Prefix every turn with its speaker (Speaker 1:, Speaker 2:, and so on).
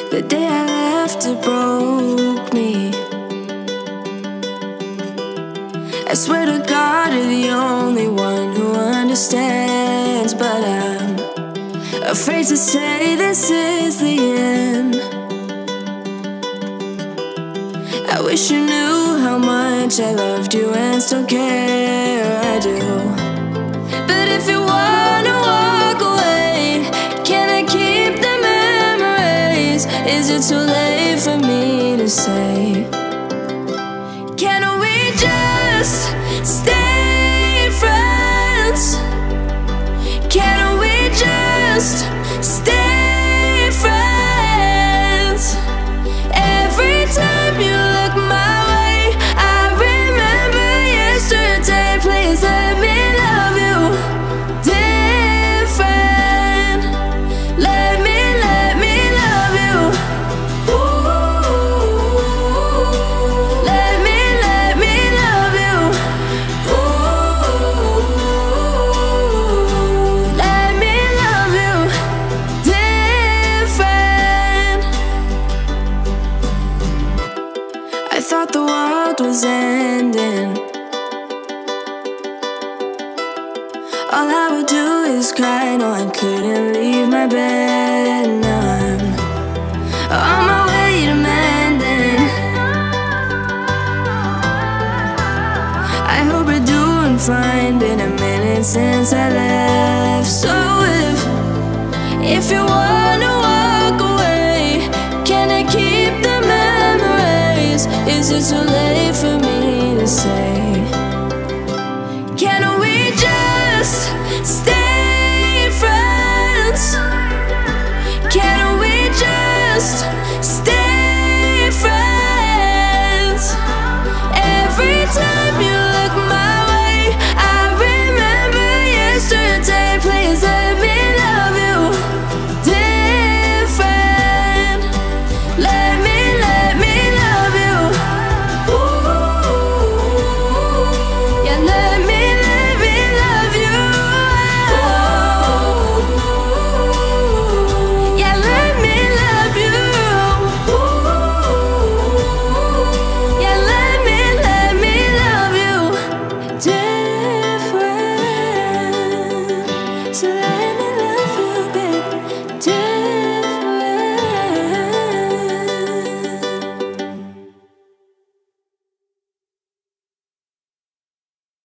Speaker 1: The day I left, it broke me. I swear to God, you're the only one who understands, but I'm afraid to say this is the end. I wish you knew how much I loved you and still care. I do. But if you wanna walk away, can I keep the memories? Is it too late for me to say? Can we just stay friends? Can we just stay friends? Every time you look my way, I remember yesterday. Please let me love you different. Let me love you. Ooh. Let me love you. Ooh. Let me love you different. I thought the world was ending. All I would do is cry. No, I couldn't leave my bed. Now I'm on my way to mending. I hope you're doing fine. Been a minute since I left. So if you wanna walk away, can I keep the memories? Is it too late?